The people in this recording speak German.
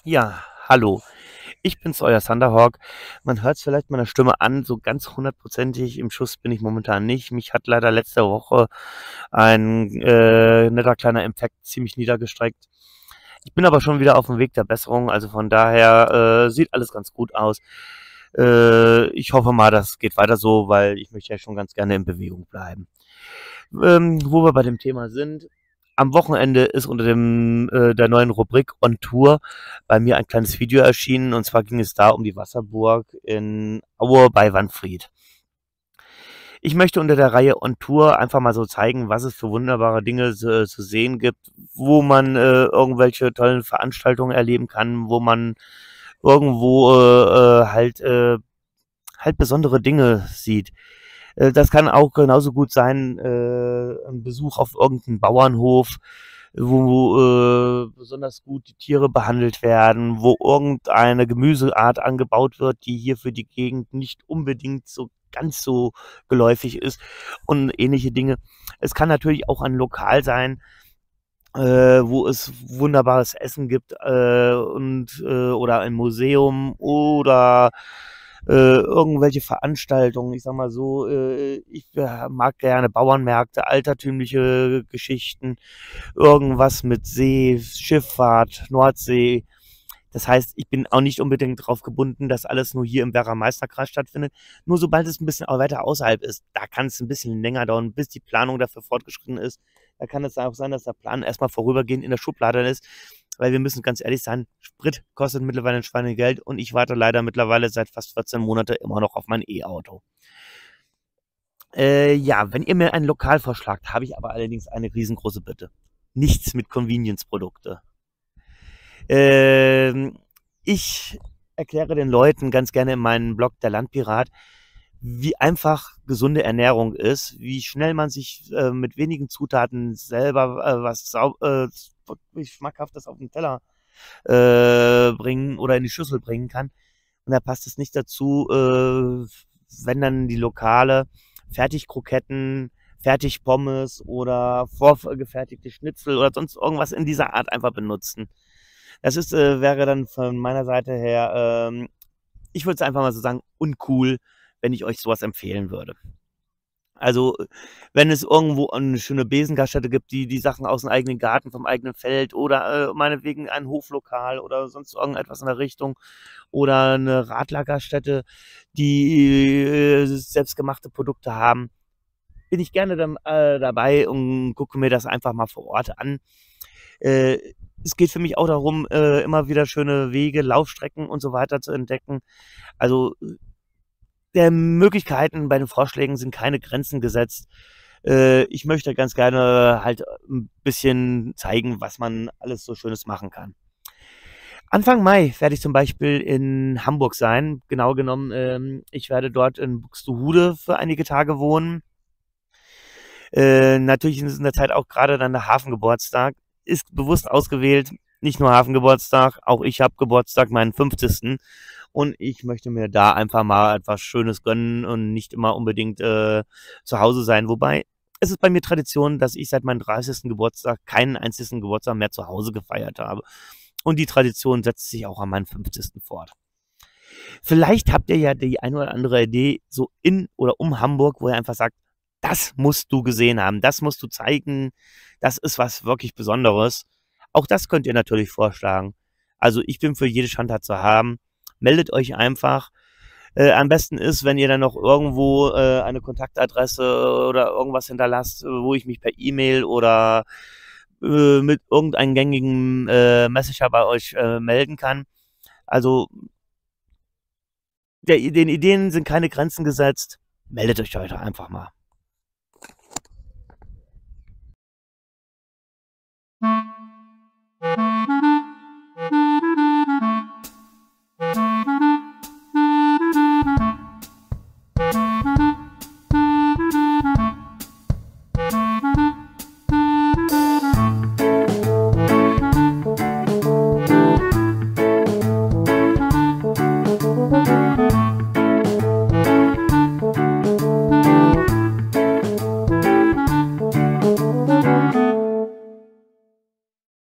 Ja, hallo. Ich bin's, euer Thunderhawk. Man hört es vielleicht meiner Stimme an, so ganz hundertprozentig im Schuss bin ich momentan nicht. Mich hat leider letzte Woche ein netter kleiner Infekt ziemlich niedergestreckt. Ich bin aber schon wieder auf dem Weg der Besserung, also von daher sieht alles ganz gut aus. Ich hoffe mal, das geht weiter so, weil ich möchte ja schon ganz gerne in Bewegung bleiben. Wo wir bei dem Thema sind, am Wochenende ist unter der neuen Rubrik On Tour bei mir ein kleines Video erschienen, und zwar ging es da um die Wasserburg in Aue bei Wanfried. Ich möchte unter der Reihe On Tour einfach mal so zeigen, was es für wunderbare Dinge zu sehen gibt, wo man irgendwelche tollen Veranstaltungen erleben kann, wo man irgendwo halt besondere Dinge sieht. Das kann auch genauso gut sein, ein Besuch auf irgendeinem Bauernhof, wo besonders gut die Tiere behandelt werden, wo irgendeine Gemüseart angebaut wird, die hier für die Gegend nicht unbedingt so ganz so geläufig ist und ähnliche Dinge. Es kann natürlich auch ein Lokal sein, wo es wunderbares Essen gibt, oder ein Museum oder irgendwelche Veranstaltungen. Ich sage mal so, ich mag gerne Bauernmärkte, altertümliche Geschichten, irgendwas mit See, Schifffahrt, Nordsee. Das heißt, ich bin auch nicht unbedingt darauf gebunden, dass alles nur hier im Werra-Meister-Kreis stattfindet. Nur sobald es ein bisschen weiter außerhalb ist, da kann es ein bisschen länger dauern, bis die Planung dafür fortgeschritten ist. Da kann es auch sein, dass der Plan erstmal vorübergehend in der Schublade ist, weil wir müssen ganz ehrlich sein, Sprit kostet mittlerweile ein Schweinegeld und ich warte leider mittlerweile seit fast 14 Monate immer noch auf mein E-Auto. Ja, wenn ihr mir ein Lokal vorschlagt, habe ich aber allerdings eine riesengroße Bitte. Nichts mit Convenience-Produkte. Ich erkläre den Leuten ganz gerne in meinem Blog Der Landpirat, wie einfach gesunde Ernährung ist, wie schnell man sich mit wenigen Zutaten selber wirklich Schmackhaftes auf den Teller bringen oder in die Schüssel bringen kann. Und da passt es nicht dazu, wenn dann die Lokale Fertigkroketten, Fertigpommes oder vorgefertigte Schnitzel oder sonst irgendwas in dieser Art einfach benutzen. Das wäre dann von meiner Seite her, ich würde es einfach mal so sagen, uncool, wenn ich euch sowas empfehlen würde. Also, wenn es irgendwo eine schöne Besengaststätte gibt, die die Sachen aus dem eigenen Garten, vom eigenen Feld oder meinetwegen ein Hoflokal oder sonst irgendetwas in der Richtung oder eine Radlergaststätte, die selbstgemachte Produkte haben, bin ich gerne dabei und gucke mir das einfach mal vor Ort an. Äh, Es geht für mich auch darum, immer wieder schöne Wege, Laufstrecken und so weiter zu entdecken. Also, der Möglichkeiten bei den Vorschlägen sind keine Grenzen gesetzt. Ich möchte ganz gerne halt 'n bisschen zeigen, was man alles so Schönes machen kann. Anfang Mai werde ich zum Beispiel in Hamburg sein. Genau genommen, ich werde dort in Buxtehude für einige Tage wohnen. Natürlich ist in der Zeit auch gerade dann der Hafengeburtstag. Ist bewusst ausgewählt, nicht nur Hafengeburtstag, auch ich habe Geburtstag, meinen 50. Und ich möchte mir da einfach mal etwas Schönes gönnen und nicht immer unbedingt zu Hause sein. Wobei es ist bei mir Tradition, dass ich seit meinem 30. Geburtstag keinen einzigen Geburtstag mehr zu Hause gefeiert habe. Und die Tradition setzt sich auch an meinem 50. fort. Vielleicht habt ihr ja die eine oder andere Idee so in oder um Hamburg, wo ihr einfach sagt, das musst du gesehen haben, das musst du zeigen, das ist was wirklich Besonderes. Auch das könnt ihr natürlich vorschlagen. Also ich bin für jede Schandtat zu haben. Meldet euch einfach. Am besten ist, wenn ihr dann noch irgendwo eine Kontaktadresse oder irgendwas hinterlasst, wo ich mich per E-Mail oder mit irgendeinem gängigen Messenger bei euch melden kann. Also den Ideen sind keine Grenzen gesetzt. Meldet euch heute einfach mal.